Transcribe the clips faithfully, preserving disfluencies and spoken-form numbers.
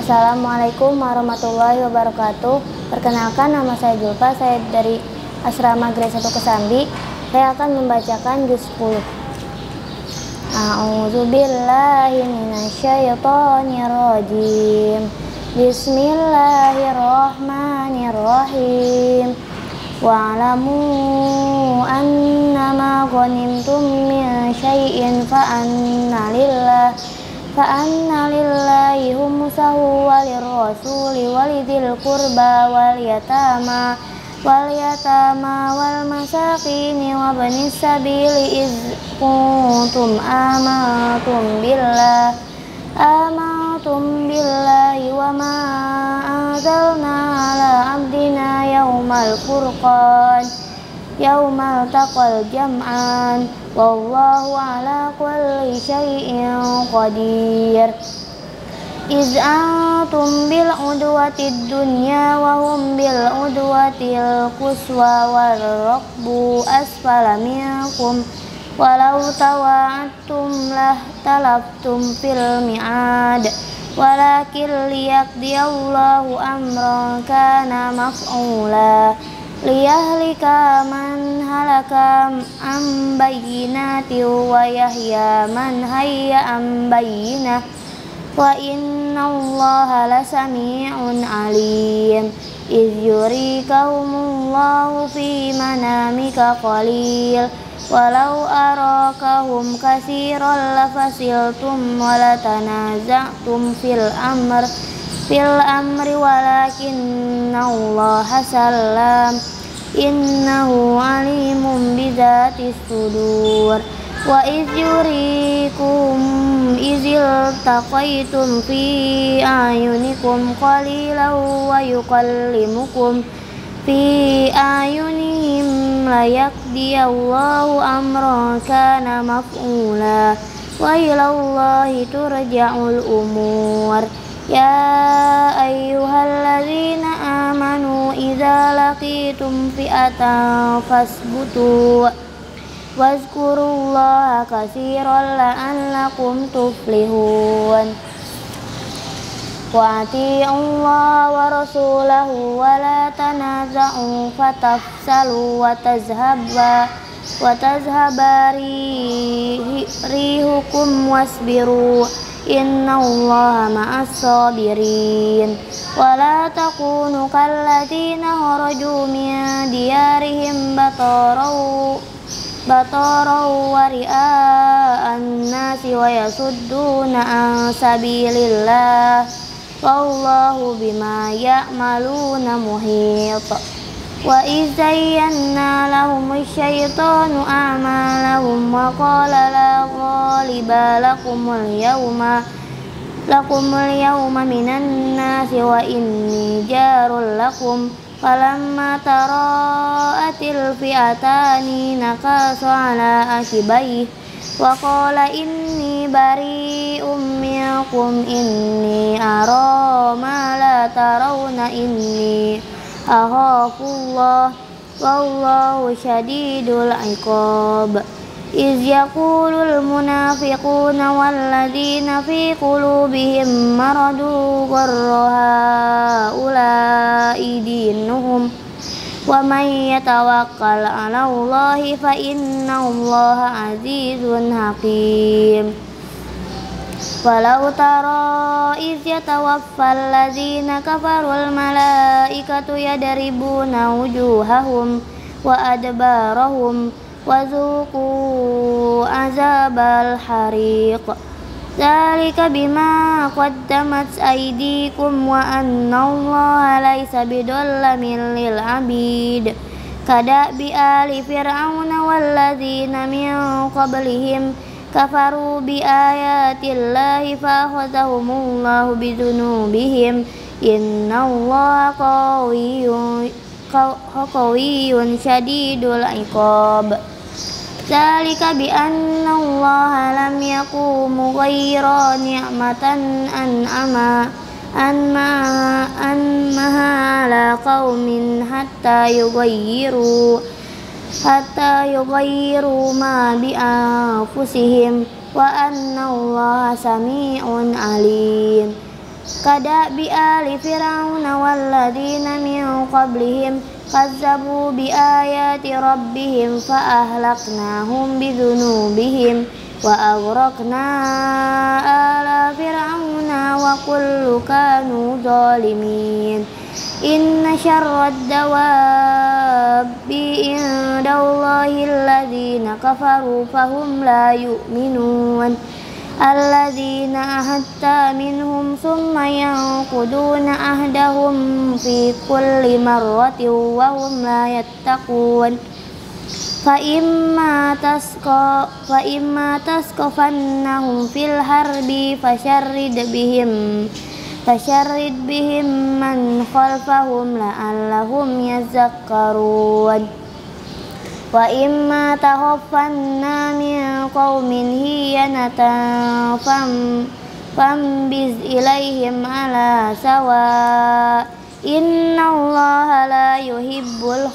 Assalamualaikum warahmatullahi wabarakatuh. Perkenalkan, nama saya Julfa, saya dari Asrama Grade satu Kesambi. Saya akan membacakan juz sepuluh. A'udzubillahi minasyaitonirrajim. Bismillahirrahmanirrahim. Wa'lamu annama ghanimtum min syai'in fa'anna lillah fa'anna lillahi khumsahu walirrasuli walidil qurba wal yatama wal yatama wal masakini wa banis sabili iz kuntum amantum billah amantum billahi wa ma anzalna ala abdina yaumal furqan yaumal taqal jam'an wallahu ala kulli syai'in qadir. Iz antum bil udwatid dunya wa hum bil udwatil quswa wal rakbu asfala minkum walau tawa'attum lah talaftum fil mi'ad walakin liyaqdiyallahu amran kana maf'ula liyahlika man halaka am bayyinati wa yahya man hayya am bayyinah wa innallaha lasami'un alim. Iz yurikahumullahu fi manamika qalil walau arakahum katsiran lafasiltum wa latanaza'tum fil amr fil amri walakinnallaha sallam innahu alimun bizatis sudur. Wa iz yurikum izil taqaitum fi ayunikum qalilan wa yukallimukum fi ayunihim la yaqdiyallahu amran kana maf'ula wa ilallahi turja'ul umur. Ya ayyuhalladzina amanu idza laqitum fi'atan fasbutu wazkurullaha katsiran la'allakum tuflihun. Wa ati'ullaha wa rasulahu wa la tanaza'u fatafsalu wa tazhaba wa tazhaba rihukum wasbiru innallaha ma'as sabirin. Wa la takunu kalladzina kharaju min diyarihim batarau batarau wa ria'an nasi wa yasudduna an sabilillah wallahu bima ya'maluna muhit. Wa iz zayyana lahumul syaitanu a'malahum wa qala la ghaliba lakumul yawma lakumul yawma minan nasi wa inni jarul lakum falamma tara'atil fi'atani nakasu ala akibayhi wa qala inni bari'um minkum inni ara ma la tarawna inni akhafullah wallahu syadidul iqab. Iz yaqulul munafiquna walladzina fi qulubihim maradu gharra haula'i dinuhum wa man yatawakkal 'ala Allahi fa innallaha 'azizun hakim. Walau tara iz yatawaffal ladzina kafarul malaikatu yadribuna wujuhahum wa adbarahum wazuqu azabal hariq dzalika bima qaddamat aydikum wa annallaha laysa bidallamin lil abid kadabi ali fir'auna walladzina min qablihim kafaru bi ayatillahi fa akhadhahumullahu bidzunubihim innallaha qawiyyun qawiyyun syadidul iqab. Dzalika bi annallaha lam yakum ghayra ni'matan an'ama anma anmaha ala qaumin hatta yughayyiru hatta yughayyiru ma bi anfusihim wa annallaha sami'un alim. kadabi ali fir'auna walladzina min qablihim kazzabu biayati rabbihim fa ahlaknahum bidhunubihim wa aghraqna ala fir'auna wa kullu kanu zalimin. Inna syarrad dawabbi indallahi alladzina kafaru fahum la yu'minun. Alladzina ahadta minhum summa yanquduna ahdahum fi kulli marratin wa hum la yattaqun. Fa imma tasqa fa imma tasqafannahum fil harbi fasyarrid bihim fasyarrid bihim man khalfahum la'allahum yazakkarun. Wa imma takhaffanna min qaumin hiyanatan fam fambiz ilaihim ala sawa innallaha la yuhibbul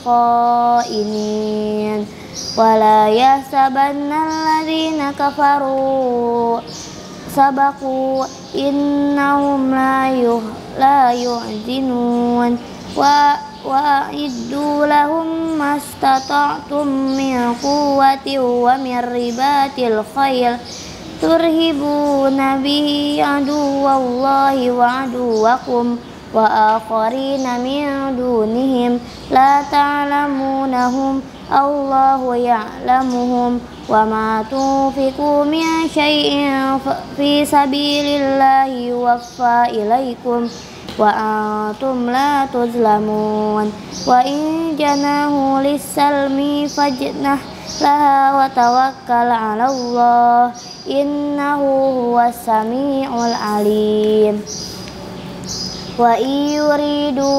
kha'inin. Wa la yahsabanna alladzina kafaru sabaqu innahum la yuh la yu'zinun. Wa wa'iddu lahum mastata'tum min quwwatin wa min ribatil khayl turhibuna bihi aduwallahi wa aduwakum wa akharina min dunihim la ta'lamunahum Allahu ya'lamuhum wa ma tunfiqu min syai'in fi sabilillahi yuwaffa ilaikum wa antum la tuzlamun. Wa in janahu lis-salmi fajnah laha wa tawakkal 'ala Allah innahu huwas sami'ul alim. Wa yuridu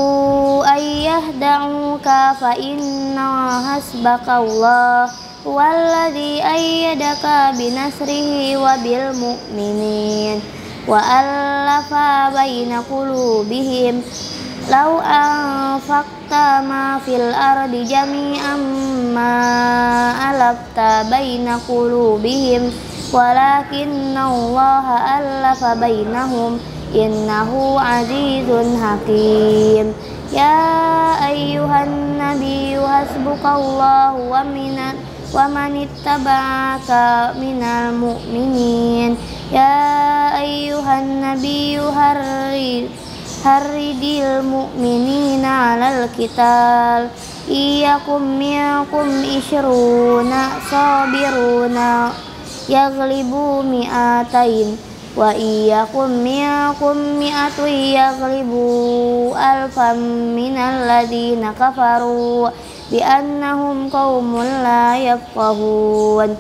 ayyahda'uka fa inna hasbakallah walladzi ayyadaka binasrihi wa bil mu'minin wa allafa baina qulubihim law anfaqta ma fil ardi jami'an ma alafta baina qulubihim walakinna Allaha allafa bainahum innahu azizun hakim. Ya ayyuhan nabiyyu hasbukallahu wa minat wa manittaba'aka minal mu'minin. Ya ayyuhan nabiyyu harrid harridil mu'minina 'alal qital iyyakum minkum ishruna sabiruna yaghlibu mi'atain wa iyyakum minkum mi'atu yaghlibu alfam minal ladzina kafaru bi annahum qaumun la yafqahun.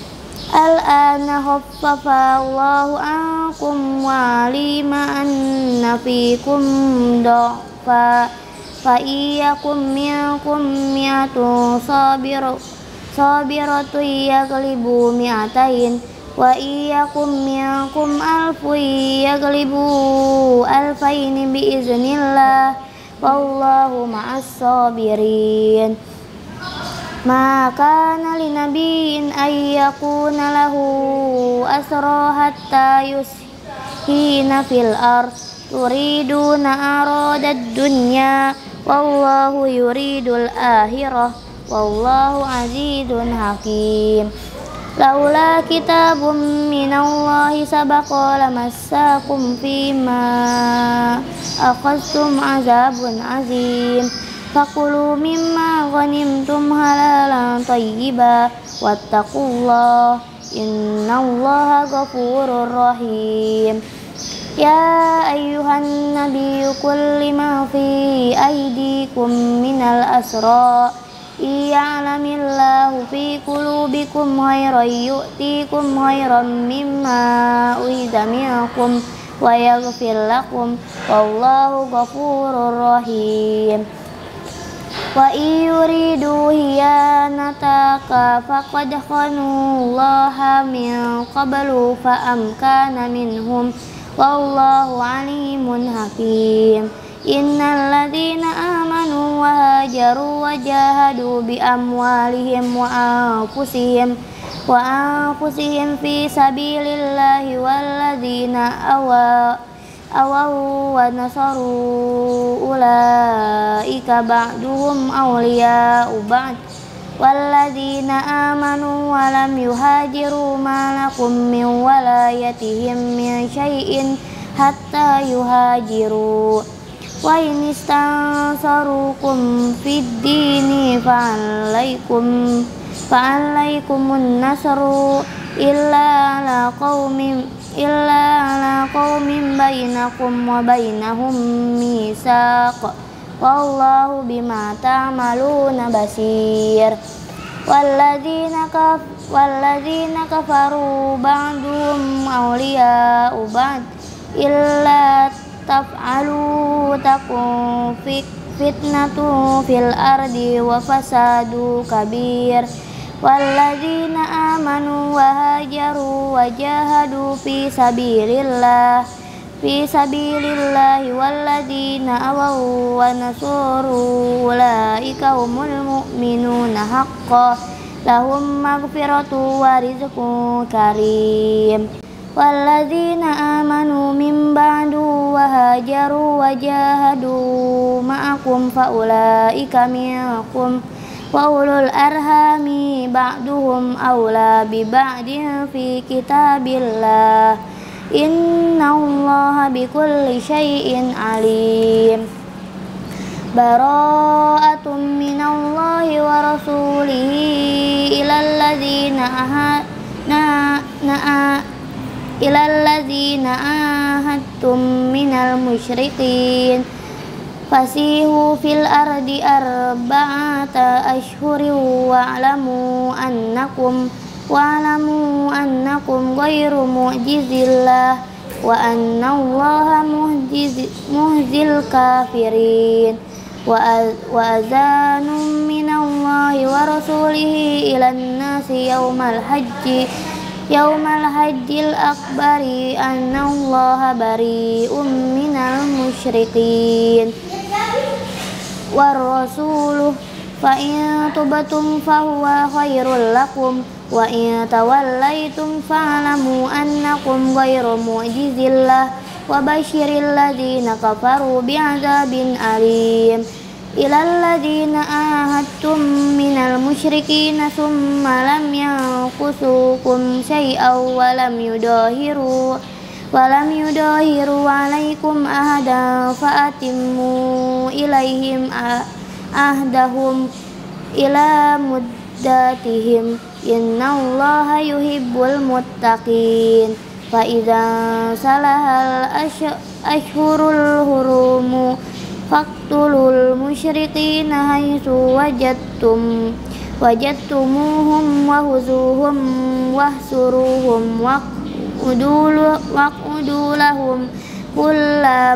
Al-ana khaffafa Allahu ankum wa alima anna fikum dha'fa fa iyyakum minkum mi'atu sabiru sabiratu yaghlibu mi'atain wa iyyakum minkum alfu yaghlibu alfaini bi iznillah wallahu ma'as sabirin. Ma kana linabiyyin ay yakuna lahu asra hatta yushina fil ard turiduna aradad dunya wallahu yuridul akhirah wallahu azizun hakim. Laula kitabun minallahi sabaqa lamassakum fima akhadtum azabun azim. Fakulu mimma ghanimtum halalan thayyiba wattaqullah innallaha ghafurur rahim. Ya ayyuhan nabiyyu qul liman fi aydikum minal asra iya'lamillahu fi qulubikum khairan yu'tikum khairan mimma ukhidha minkum wa yaghfir lakum wallahu ghafurur rahim. Wa yuridu hiyanataka faqad khanullaha min qablu fa amkana minhum wallahu alimun hakim. Innal ladzina amanu wa hajaru wa jahadu bi amwalihim wa anfusihim wa anfusihim fi sabilillahi wal ladzina awa awaw wa nasaru ulaika ba'duhum awliya'u ba'd walladzina amanu wa lam yuhajiru ma lakum min walayatihim min syai'in hatta yuhajiru wa in istansarukum fid dini fa'alaikum fa'alaikumun nasru illa ala qaumin illa ala qaumin bainakum wa bainahum mitsaq wallahu bima ta'maluna basir. Walladzina kaf walladzina kafaru ba'duhum awliya'u ba'd illa taf'alu takun fitnatu fil ardi wa fasadu kabir. Walladzina amanu wa hajaru wa jahadu fi sabilillah fi sabilillahi walladzina awaw wa nasuru ulaika humul mu'minuna haqqan lahum maghfiratu wa rizqun karim. Walladzina amanu min ba'du wa hajaru wa jahadu ma'akum fa ulaika minkum wa ulul arhami ba'duhum awla bi ba'din fi kitabillah innallaha bikulli syai'in alim. Bara'atun minallahi wa rasulihi ilal ladzina ahadna na'a ilal ladzina ahadtum minal musyrikin fasihu fil ardi arba'ata ashhurin wa'lamu annakum wa'lamu annakum ghairu mu'jizillah wa annallaha muhzil kafirin. Wa azanum minallahi wa rasulihi ilan nasi yawmal hajji yawmal hajjil akbari annallaha bari'um minal musyrikin war rasuluh fa in tubatum fa huwa khairul lakum wa in tawallaitum fa'lamu annakum ghairu mu'jizillah wa basyiril ladzina kafaru bi'adzabin alim. Ilal ladzina ahadtum minal musyrikin summa lam yanqusukum syai'aw wa lam yudahiru wa lam yudahiru alaikum ahadan fa'atimmu ilaihim ahdahum ila muddatihim innallaha yuhibbul muttaqin. Fa idza salahal ashhurul hurumu faqtulul musyrikina haitsu wajadtum wajadtumuhum wahuzuhum wahsuruhum waqudul waqudulahum kulla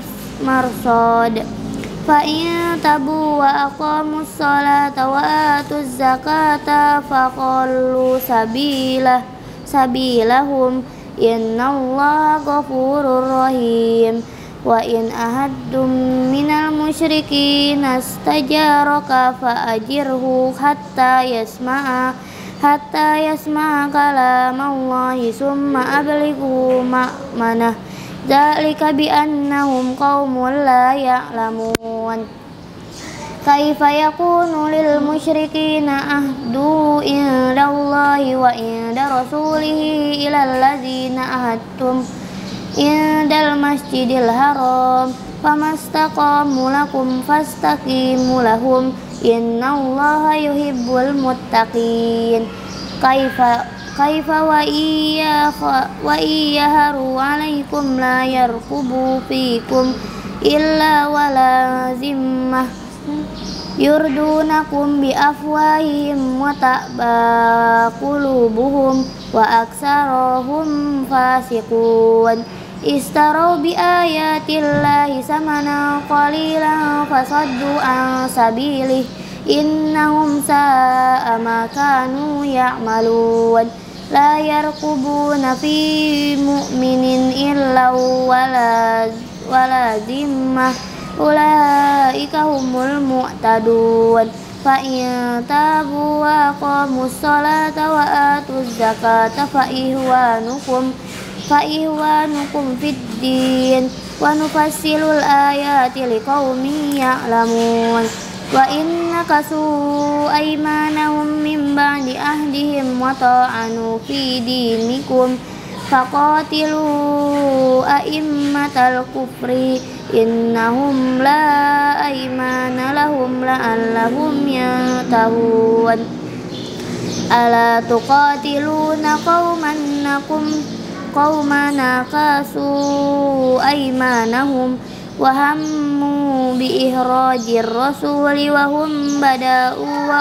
marsad fa in tabu wa aqamus salata wa atuz zakata faqallu sabilah sabilahum innallaha ghafurur rahim. Wa in ahadtum minal musyrikin astajaraka fa ajirhu hatta yasma'a hatta yasma'a kalamallahi summa ablighu ma'manah dzalika bi annahum qaumun la ya'lamun. Kaifa yakunu lil musyrikina ahdu indallahi wa inda rasulihi ilal ladzina ahadtum indal masjidil haram famastaqamu lakum fastaqimu lahum innallaha yuhibbul muttaqin. Kaifa kaifa wa iya wa iyyaharu alaikum la yarqubu fikum illa wala zimmah yurdunakum bi afwahihim wa ta'ba qulubuhum wa aksaruhum fasiqun. Istarau bi ayatillahi samana qalilan fasaddu an sabilih innahum sa'a ma kanu ya'malun. La yarqubuna fi mu'minin illa wala wala zimmah ulaika humul mu'tadun. Fa in tabu wa aqamus salata wa atuz zakata fa ihwanukum فإخوانكم في الدين ونفصل الآيات لقوم يعلمون وإن نكثوا أيمانهم من بعد عهدهم وطعنوا في دينكم فقاتلوا أئمة الكفر إنهم لا أيمان لهم لعلهم ينتهون ألا تقاتلون قوما نكم قوما نكثوا أيمانهم وهموا بإخراج الرسول وهم بدأوا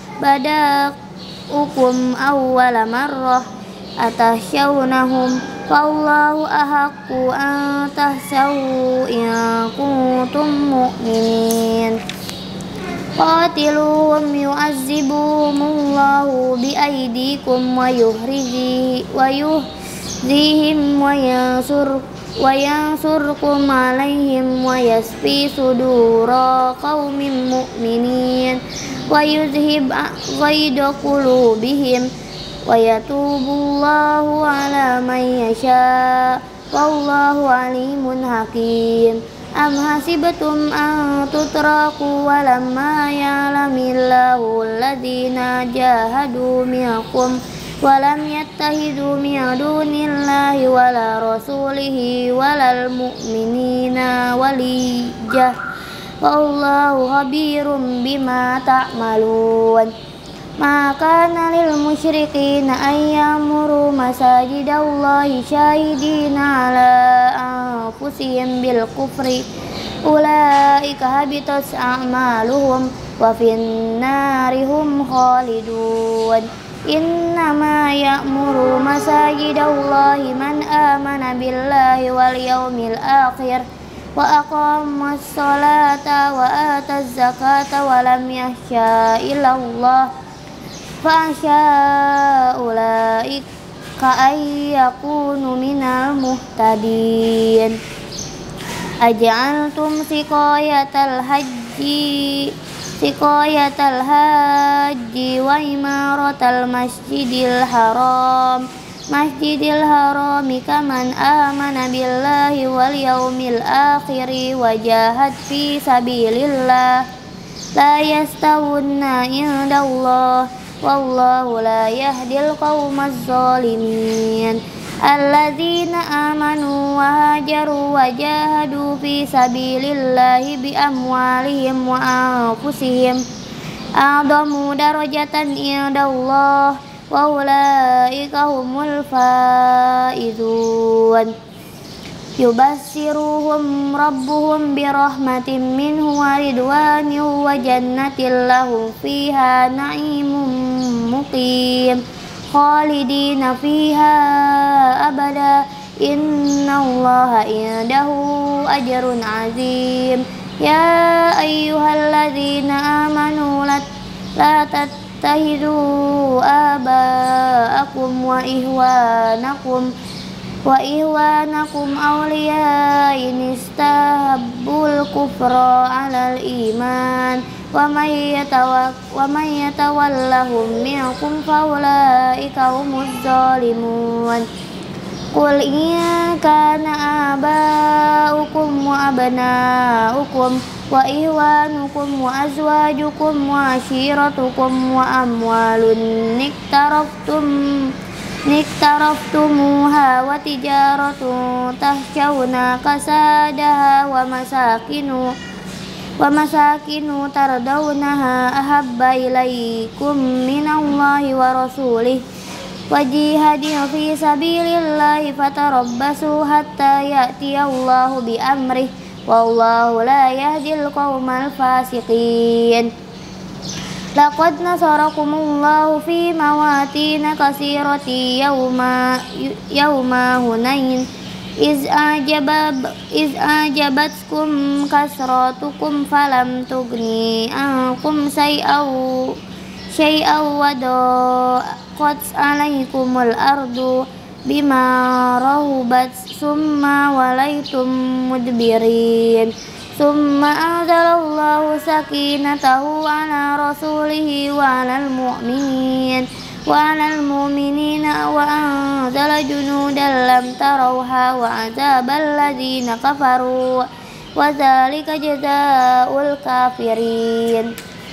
بدأوكم أول مرة أتخشونهم فالله أحق أن تخشوه إن كنتم مؤمنين قاتلوهم يعذبهم الله بأيديكم ويخزيهم وينصر وينصركم عليهم ويشفي صدور قوم مؤمنين ويذهب غيظ قلوبهم ويتوب الله على من يشاء والله عليم حكيم أم حسبتم أن تتركوا ولما يعلم الله الذين جاهدوا منكم ولم يتخذوا من دون الله ولا رسوله ولا المؤمنين وليا والله خبير بما تعملون ما كان للمشركين أن يعمروا مساجد الله شاهدين على أنفسهم بالكفر أولئك حبطت أعمالهم وفي النار هم خالدون إنما يأمر مساجد الله من آمن بالله واليوم الآخر وأقام الصلاة وآتى الزكاة ولم يخشى إلا الله فأخشى أولئك أن يكونوا من المهتدين أجعلتم سقاية الحج سقاية الحج وعمارة المسجد الحرام مسجد الحرام كمن آمن بالله واليوم الآخر وجاهد في سبيل الله لا يستوون عند الله والله لا يهدي القوم الظالمين الذين آمنوا وهاجروا وجاهدوا في سبيل الله بأموالهم وأنفسهم أعظم درجة عند الله وأولئك هم الفائزون يبشرهم ربهم برحمة منه ورضوان وجنة لهم فيها نعيم مقيم خالدين فيها أبدا إن الله عنده أجر عظيم يا أيها الذين آمنوا لا تتخذوا آباءكم وإخوانكم وإخوانكم أولياء إن استحبوا الكفر على الإيمان ومن يتولهم منكم فأولئك هم الظالمون قل إن كان آباؤكم وأبناؤكم وإخوانكم وأزواجكم وعشيرتكم وأموال اقترفتم اقترفتموها وتجارة تخشون كسادها ومساكن ومساكن ترضونها أحب إليكم من الله ورسوله وجهاد في سبيل الله فتربصوا حتى يأتي الله بأمره والله لا يهدي القوم الفاسقين لقد نصركم الله في مواطن كثيرة يوم يوم هنين إذ أعجب إذ أعجبتكم كثرتكم فلم تغن عنكم شيئا شيئا وضاقت عليكم الأرض بما رحبت ثم وليتم مدبرين ثم أنزل الله سكينته على رسوله وعلى المؤمنين وعلى المؤمنين وأنزل جنودا لم تروها وعذاب الذين كفروا وذلك جزاء الكافرين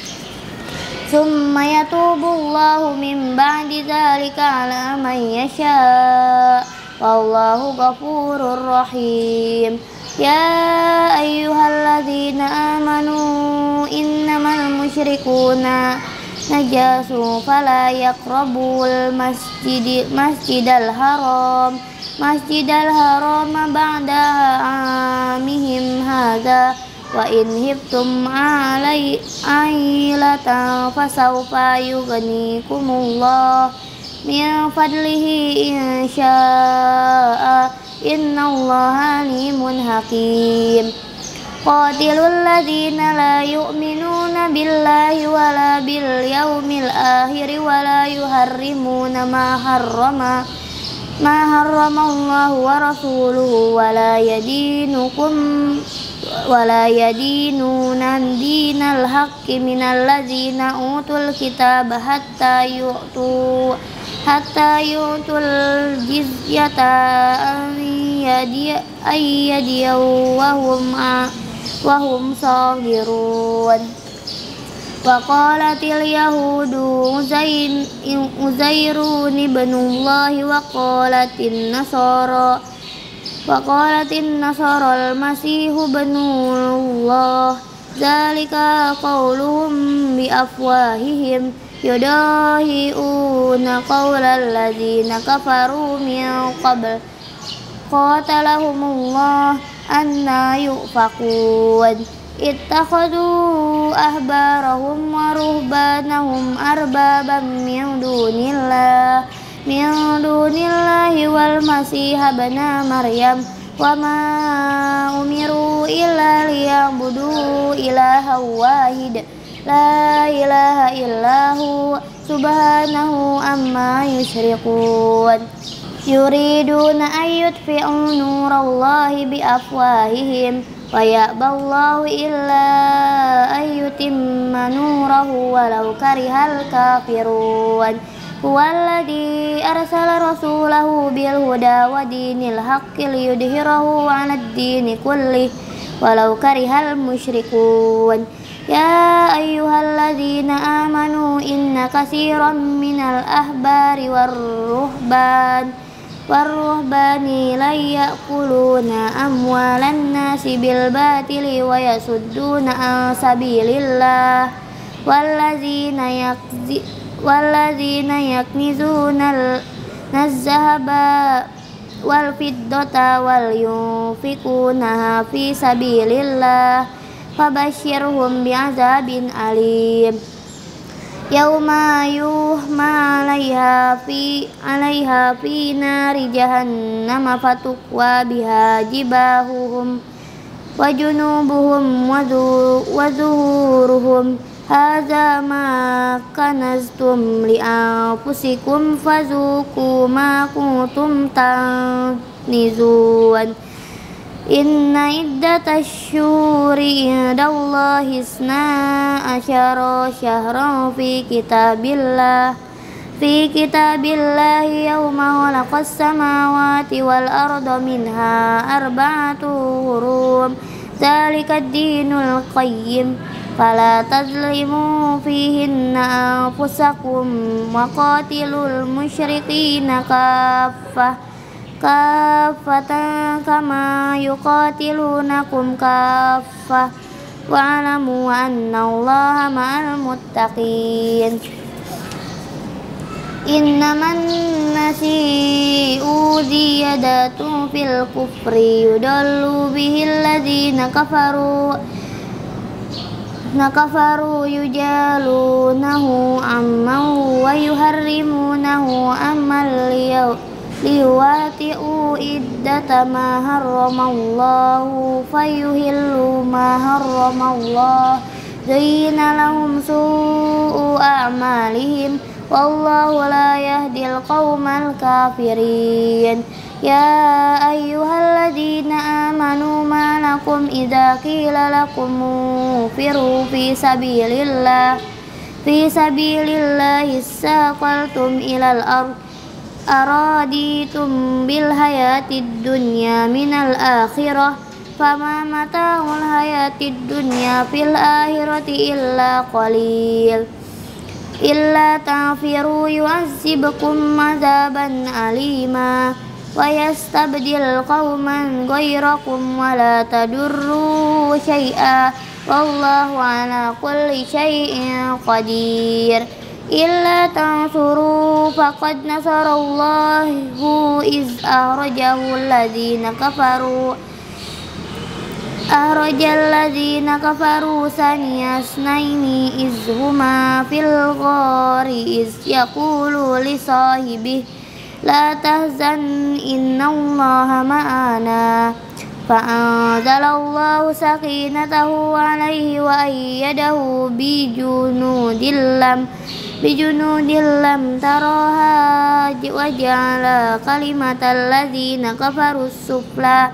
ثم يتوب الله من بعد ذلك على من يشاء والله غفور رحيم يا أيها الذين آمنوا إنما المشركون نجاس فلا يقربوا المسجد مسجد الحرام مسجد الحرام بعد عامهم هذا وإن خفتم عائلة فسوف يغنيكم الله من فضله إن شاء إن الله عليم حكيم قاتلوا الذين لا يؤمنون بالله ولا باليوم الآخر ولا يحرمون ما حرم ما حرم الله ورسوله ولا يدينكم ولا يدينون دين الحق من الذين أوتوا الكتاب حتى يؤتوا حتى يؤتوا الجزية عن يد وهم وهم صاغرون وقالت اليهود عزير ابن الله وقالت النصارى وقالت النصارى المسيح ابن الله ذلك قولهم بأفواههم يضاهئون قول الذين كفروا من قبل قاتلهم الله أنى يؤفكون اتخذوا أحبارهم ورهبانهم أربابا من دون الله من دون الله والمسيح ابن مريم وما أمروا إلا ليعبدوا إلها واحد لا إله إلا هو سبحانه عما يشركون يريدون أن يطفئوا نور الله بأفواههم ويأبى الله إلا أن يتم نوره ولو كره الكافرون هو الذي أرسل رسوله بالهدى ودين الحق ليظهره على الدين كله ولو كره المشركون يا أيها الذين آمنوا إن كثيرا من الأحبار والرهبان والرهبان لا يأكلون أموال الناس بالباطل ويصدون عن سبيل الله والذين يكذبون والذين يكنزون الذهب والفضة وينفقونها في سبيل الله فبشرهم بعذاب أليم يوم يحمى عليها في عليها في نار جهنم فتكوى بها جباههم وجنوبهم وظهورهم هذا ما كنزتم لأنفسكم فذوقوا ما كنتم تكنزون إن عدة الشهور عند الله اثنا عشر شهرا في كتاب الله في كتاب الله يوم خلق السماوات والأرض منها أربعة حرم ذلك الدين القيم فلا تظلموا فيهن أنفسكم وقاتلوا المشركين كافة كافة كما يقاتلونكم كافة واعلموا أن الله مع المتقين إنما النسيء زيادة في الكفر يضل به الذين كفروا كفروا يجالونه عما ويحرمونه عما ليواتئوا عدة ما حرم الله فيحلوا ما حرم الله زين لهم سوء أعمالهم والله لا يهدي القوم الكافرين يا أيها الذين آمنوا ما لكم إذا قيل لكم انفروا في سبيل الله في سبيل الله استثقلتم إلى الأرض أراديتم بالحياة الدنيا من الآخرة فما متاع الحياة الدنيا في الآخرة إلا قليل إلا تغفروا يعذبكم عذابا أليما ويستبدل قوما غيركم ولا تضروا شيئا والله على كل شيء قدير إلا تنصروا فقد نصر الله إذ أخرجه الذين كفروا أخرج الذين كفروا ثاني اثنين إذ هما في الغار إذ يقول لصاحبه لا تحزن إن الله معنا فأنزل الله سكينته عليه وأيده بجنود لم بجنود لم تروها وجعل كلمة الذين كفروا السفلى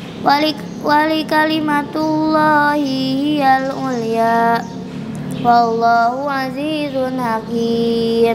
ولكلمة الله هي العليا والله عزيز حكيم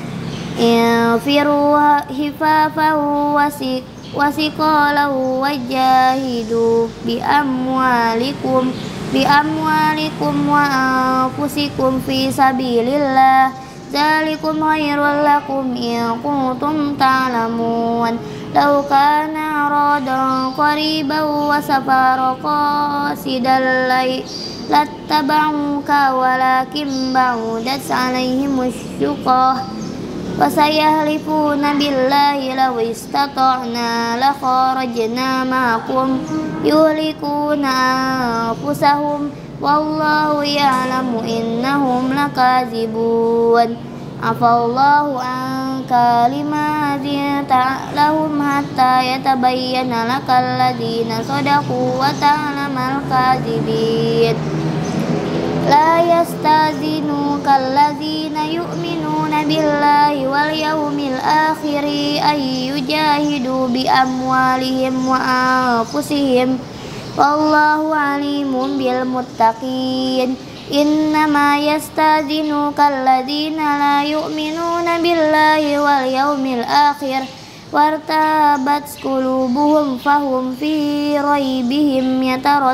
انفروا خفافا وثقالا وجاهدوا بأموالكم بأموالكم وأنفسكم في سبيل الله ذلكم خير لكم إن كنتم تعلمون لو كان عراضا قريبا وسفرا قاصدا لاتبعوك ولكن بعدت عليهم الشقة وسيحلفون بالله لو استطعنا لخرجنا معكم يهلكون أنفسهم والله يعلم إنهم لكاذبون عفى الله عنك لما أذنت لهم حتى يتبين لك الذين صدقوا وتعلم الكاذبين لا يستأذنك الذين يؤمنون بالله واليوم الآخر أن يجاهدوا بأموالهم وأنفسهم والله عليم بالمتقين إنما يستأذنك الذين لا يؤمنون بالله واليوم الآخر وارتابت قلوبهم فهم في ريبهم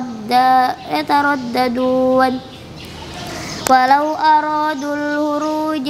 يترددون ولو أرادوا الخروج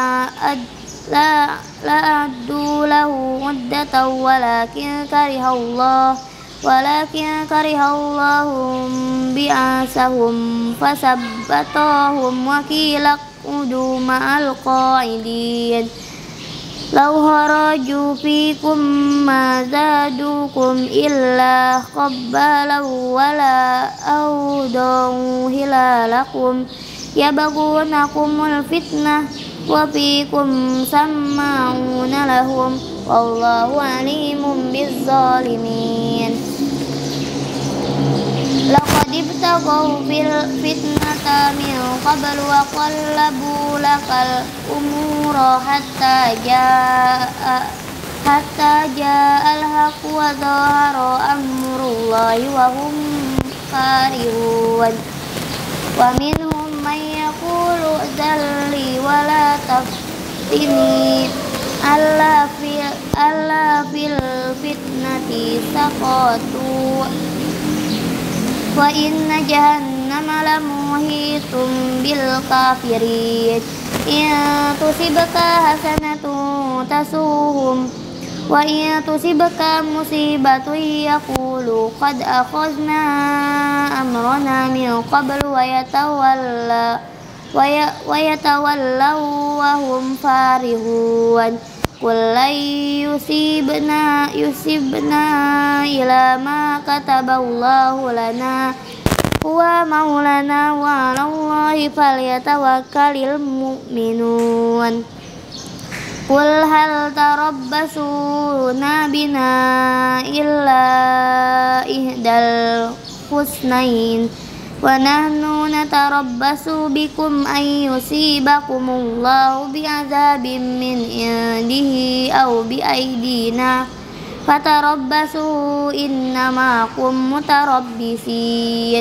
لأعدوا له عدة ولكن كره الله ولكن كره الله بعاثهم فثبطهم وقيل اقعدوا مع القاعدين لو خرجوا فيكم ما زادوكم إلا خبالا ولا أوضعوا خلالكم يبغونكم الفتنة وفيكم سماعون لهم والله عليم بالظالمين لقد ابتغوا في الفتنة من قبل وقلبوا لك الأمور حتى جاء حتى جاء الحق وظهر أمر الله وهم كارهون ومنهم من يقول ائذن لي ولا تفتني ألا في ألا في الفتنة سقطوا وإن جهنم لمحيط بالكافرين إن تصبك حسنة تسوهم وإن تصبك مصيبة يقولوا قد أخذنا أمرنا من قبل ويتولى ويتولوا وهم فارغون قل لن يصيبنا يصيبنا إلى ما كتب الله لنا هو مولانا وعلى الله فليتوكل المؤمنون قل هل تربصون بنا إلا إحدى الحسنيين ونحن نتربص بكم أن يصيبكم الله بعذاب من عنده أو بأيدينا فتربصوا إن معكم متربصين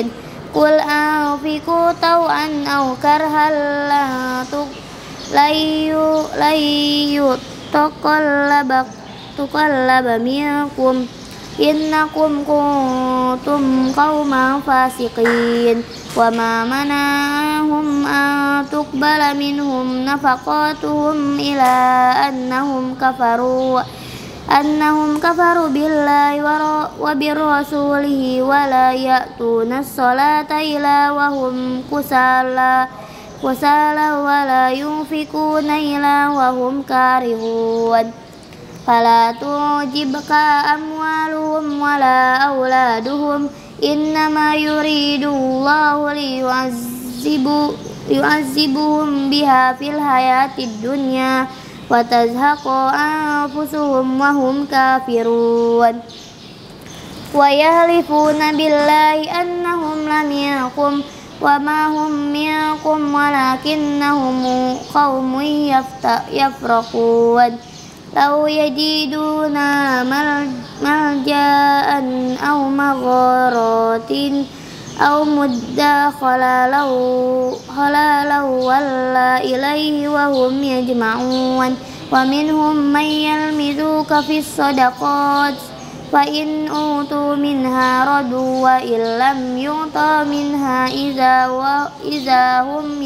Qul anfiqu taw'an aw karhan la tu layu layu taqallaba tuqallaba minkum innakum kuntum qauman fasiqin wa ma mana'ahum an tuqbala minhum nafaqatuhum ila annahum kafaru annahum kafaru billahi wa birrasulihi wa la ya'tuna as-salata illa wa hum kusala kusala wa la yunfikuna illa wa hum karihun fala tujibka amwaluhum wa la auladuhum innama yuridullahu liyu'azzibu yu'azzibuhum biha fil hayatid dunya wa tazhaqu anfusuhum wa hum kafirun wa yahlifuna billahi annahum lam yakum wa ma hum minkum walakinnahum qaumun yafraqun law yajiduna malja'an aw magharatin aw mudakhala law halalau walla ilaihi wa hum yajma'un wa minhum man yalmizuka fis sadaqat fa in utu minha radu wa illam yu'ta minha idza wa idza hum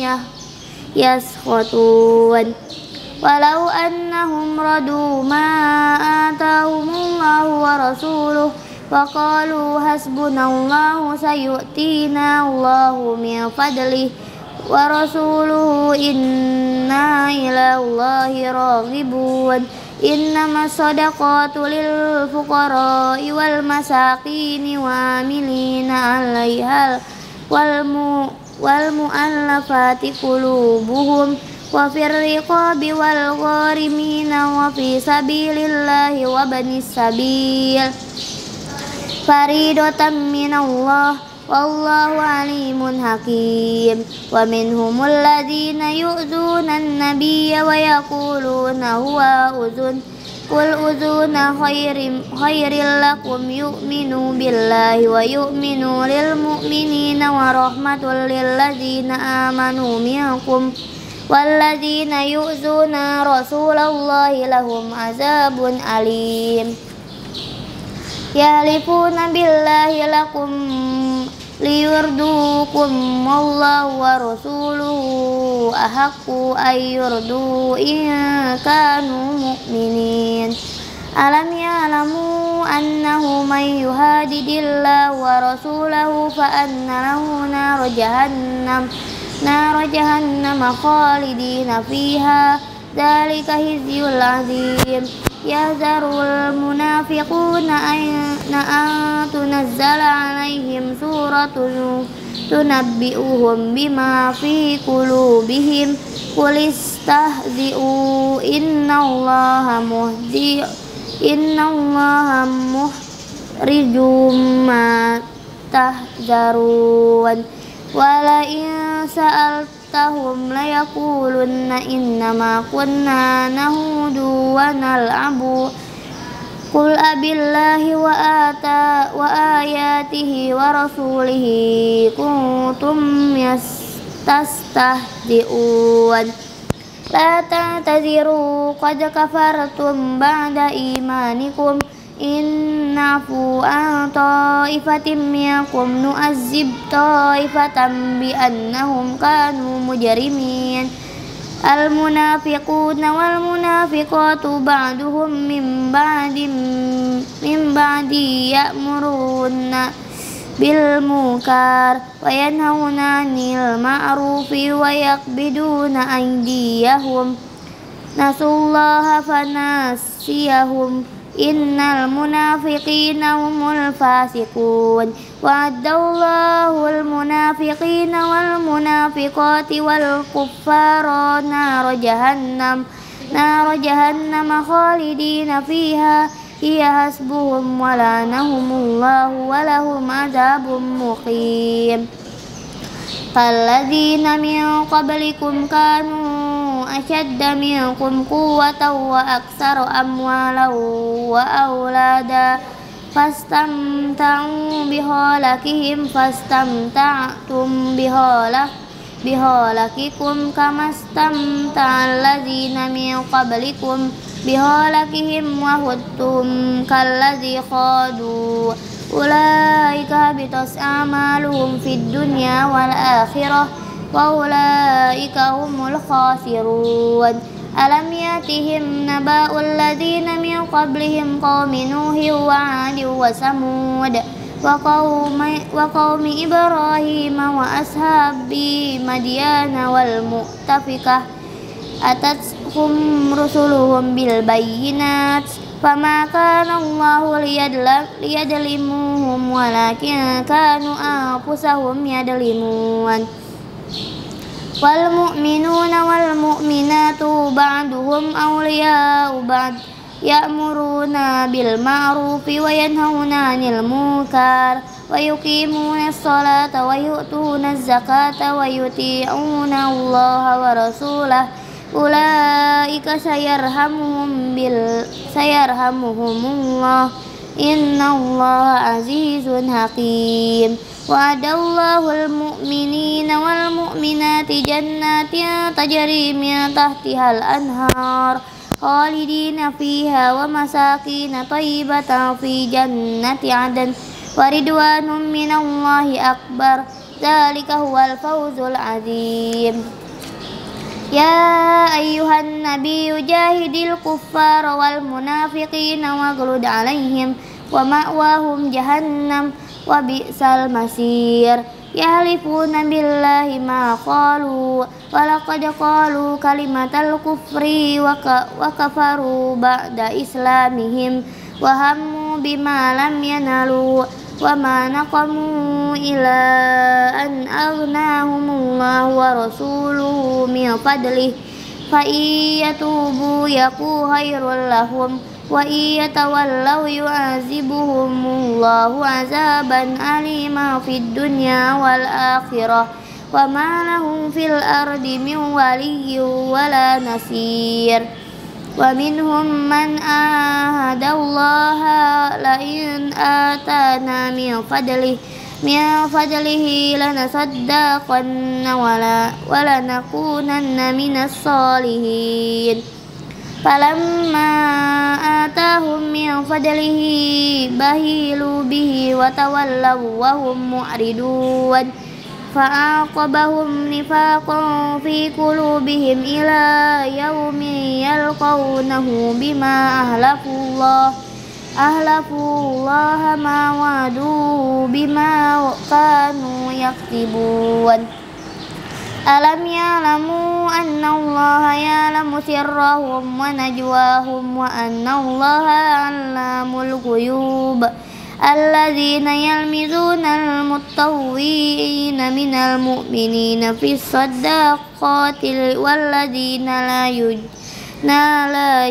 yaskhatun walau annahum radu ma atahumullahu wa rasuluhu wa qalu hasbunallahu sayu'tina Allahu min fadlihi wa rasuluhu inna ila Allahi raghibun innamas sadaqatu lil fuqara'i wal masakini wa amilina 'alaiha wal mu wal mu'allafati qulubuhum wa fir riqabi wal gharimina wa fi sabilillahi wa banis sabil faridatan minallah wallahu alimun hakim wa minhumul ladzina yu'dzuna an-nabiyya wa yaquluna huwa uzun qul uzuna khairim khairil lakum yu'minu billahi wa yu'minu lil mu'minina wa rahmatul lil ladzina amanu minkum walladzina yu'dzuna rasulallahi lahum azabun alim yahlifuna billahi lakum liyurdukum wallahu wa rasuluhu ahaqqu ayyurdu in kanu mu'minin alam ya'lamu annahu man yuhadidillahu wa rasulahu fa anna lahu nar jahannam nar jahannam khalidina fiha dzalika hizyul azim yahzarul munafiquna an tunazzala alaihim suratun tunabbi'uhum bima fi qulubihim qul istahzi'u innallaha muhzi innallaha mukhrijum ma tahzarun wala in sa'altahum layakulunna innama kunna nahudu wa nal'abu qul abillahi wa ata wa ayatihi wa rasulihi kuntum yastastahzi'un la ta'taziru qad kafartum ba'da imanikum innafu an ta'ifatin minkum nu'azzib ta'ifatan bi annahum kanu mujrimin al munafiquna wal munafiqatu ba'duhum min ba'din min ba'di ya'muruna bil munkar wa yanhauna 'anil ma'rufi wa yaqbiduna aydiyahum nasullaha fanasiyahum innal munafiqina humul fasiqun wa'adallahu al munafiqina wal munafiqati wal kuffara nar jahannam nar jahannam khalidina fiha hiya hasbuhum wa lanahumullahu wa lahum adzabun muqim kalladzina min qablikum kanu ashadda minkum quwwatan wa aktsara amwalan wa aulada fastamta'u bihalakihim fastamta'tum bihalak bihalakikum kamastamta'al ladzina min qablikum bihalakihim wa huttum kalladzi khadu ulaika habitat a'maluhum fid dunya wal akhirah wa ulaika humul khasirun. Alam yatihim naba'ul ladzina min qablihim qaumi nuhin wa 'adin wa samud wa qaumi wa qaumi ibrahim wa ashabi madyana wal mu'tafikah atathum rusuluhum bil bayyinat fama kana Allahu liyadlimuhum walakin kanu anfusahum yadlimun. Wal mu'minuna wal mu'minatu ba'duhum awliya'u ba'd ya'muruna bil ma'rufi wa yanhauna 'anil munkar wa yuqimuna as-salata wa yu'tuna az-zakata wa yuti'una Allaha wa rasulahu ulaika sayarhamuhum bil sayarhamuhumullah innallaha azizun hakim. Wa'adallahul mu'minina wal mu'minati jannatin tajri min tahtihal anhar khalidina fiha wa masakin thayyibatan fi jannati 'adn wa ridwanun minallahi akbar dzalika huwal fawzul 'adzim. Ya ayyuhan nabiyyu jahidil kuffara wal munafiqina waghlud 'alaihim wa ma'wahum jahannam wa bi'sal masir. Yahlifuna billahi ma qalu wa laqad qalu kalimatal kufri wa kafaru ba'da islamihim wa hammu bima lam yanalu wa ma naqamu ila an aghnahumullahu wa rasuluhu min fadlih fa iyatubu yaku khairul lahum wa iyatawallaw yu'azibuhumullahu azaban alima fid dunya wal akhirah wa ma lahum fil ardi min waliyyin wala nasir. Wa minhum man ahadallaha la in atana min fadlih min fadlihi lanasaddaqanna wala wala nakunanna minas solihin. Falamma atahum min fadlihi bahilu bihi wa tawallaw wa hum mu'ridun fa'aqabahum nifaqan fi qulubihim ila yawmi yalqawnahu bima ahlafullah ahlafullah ma wa'adu bima kanu yaktibun. Alam ya'lamu anna Allaha ya'lamu sirrahum wa najwahum wa anna Allaha 'allamul ghuyub. Alladzina yalmizuna al-mutawwi'ina minal mu'minina fis sadaqati walladzina la yujna la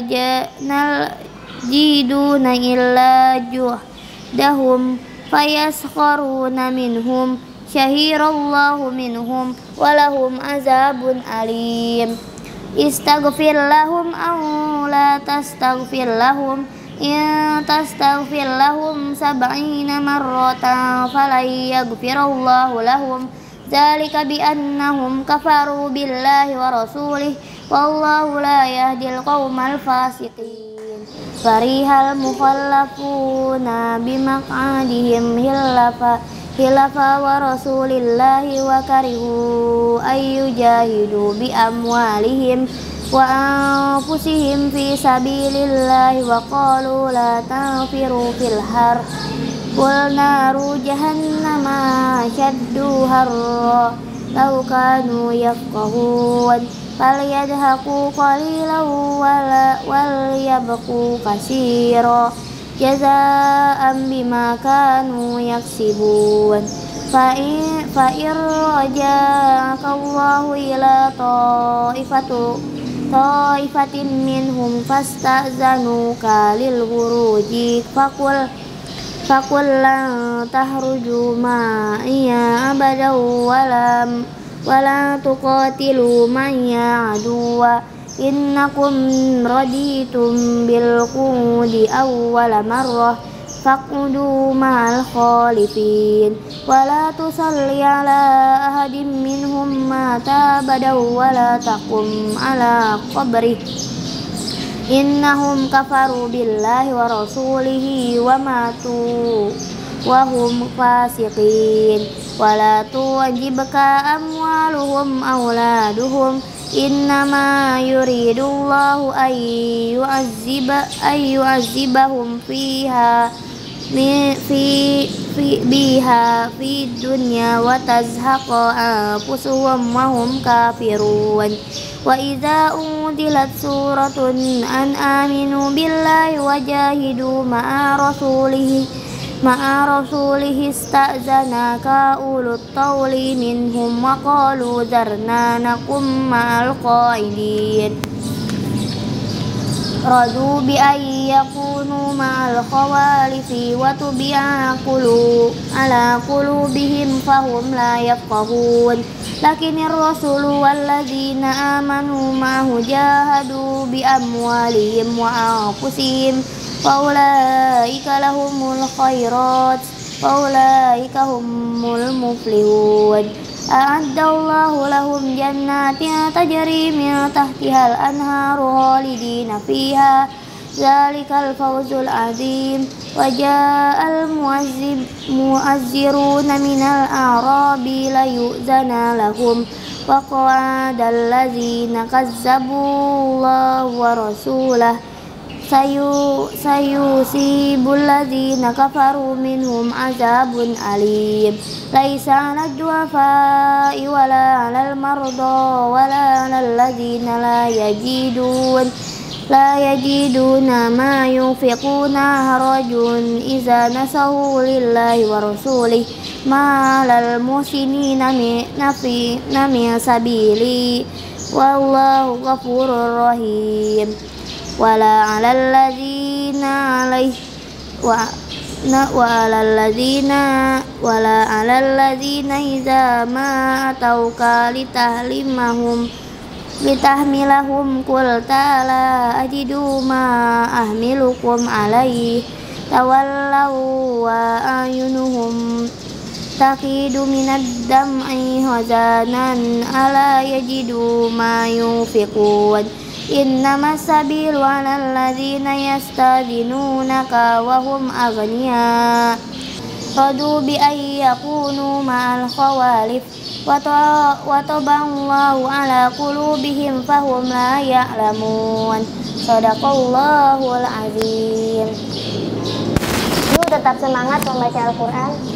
jiduna illa juhdahum fayaskharuna minhum syahirallahu minhum walahum azabun alim. Istaghfir lahum aw la tastaghfir lahum in tastaghfir lahum sab'ina marratan falan yaghfirallahu lahum dzalika bi annahum kafaru billahi wa rasulih wallahu la yahdil qaumal fasiqin. Farihal mukhallafuna bimaq'adihim hilafa hilafa wa rasulillahi wa karihu ayyujahidu bi amwalihim wa anfusihim fi sabilillahi wa qalu la tanfiru fil har qul naru jahannama shaddu harra law kanu yafqahun falyadhaku qalilan wal yabku katsira jazaan bima kanu yaksibun. Fa'in fa'ir raja'aka Allahu ila ta'ifatu ta'ifatin minhum fasta'zanuka lil khuruji faqul faqul lan tahruju ma'iya abadan walam wala tuqatilu ma'iya aduwa innakum raditum bil qudi awwala marrah فاقعدوا مع الخالفين ولا تصل على أحد منهم مات أبدا ولا تقم على قبره إنهم كفروا بالله ورسوله وماتوا وهم فاسقين ولا تعجبك أموالهم أولادهم إنما يريد الله أن يعذب أن يعذبهم فيها في في بها في الدنيا وتزهق أنفسهم وهم كافرون وإذا أنزلت سورة أن آمنوا بالله وجاهدوا مع رسوله مع رسوله استأذنك أولو الطول منهم وقالوا ذرنا نكن مع القاعدين رضوا بأن يكونوا مع الخوالف وطبع على قلوبهم فهم لا يفقهون لكن الرسول والذين آمنوا معه جاهدوا بأموالهم وأنفسهم فأولئك لهم الخيرات وأولئك هم المفلحون أعد الله لهم جنات تجري من تحتها الأنهار خالدين فيها ذلك الفوز العظيم وجاء المؤذرون من الأعراب ليؤذن لهم وقعد الذين كذبوا الله ورسوله سيصيب الذين كفروا منهم عذاب أليم ليس على الضعفاء ولا على المرضى ولا على الذين لا يجدون لا يجدون ما ينفقون حرج إذا نصحوا لله ورسوله ما على المحسنين من سبيل والله غفور رحيم ولا على الذين عليه وعلى الذين ولا على الذين إذا ما أتوك لتحملهم لتحملهم قلت لا أجد ما أحملكم عليه تولوا وأعينهم تفيض من الدمع حزنا ألا يجدوا ما ينفقون إنما السبيل على الذين يستأذنونك وهم أغنياء رضوا بأن يكونوا مع الخوالف وطبع الله على قلوبهم فهم لا يعلمون Sadaqallahul azim. Yuk tetap semangat membaca Al-Quran.